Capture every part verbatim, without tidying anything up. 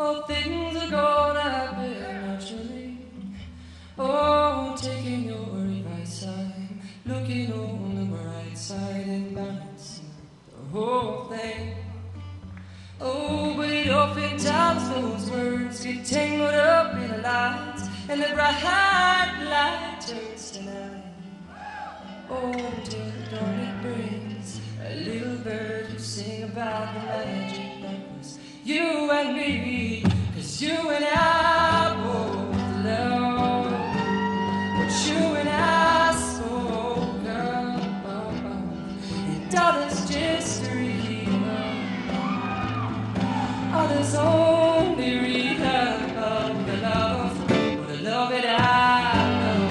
all things are gonna happen naturally. Oh, taking your advice, I'm looking on the bright side and balancing the whole thing. Oh, but oftentimes those words get tangled up in the lights, and the bright light turns to night. Oh, until the dawn it brings a little bird who sing about the magic that was you and me. 'Cause you and I both love what you and I spoke of, and others just read of, others only read of the love, or the love that I know.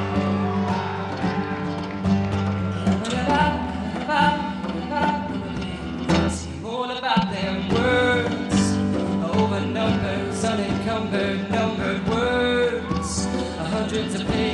See all about them words, over numbers, unencumbered, numbered words, hundreds of pages.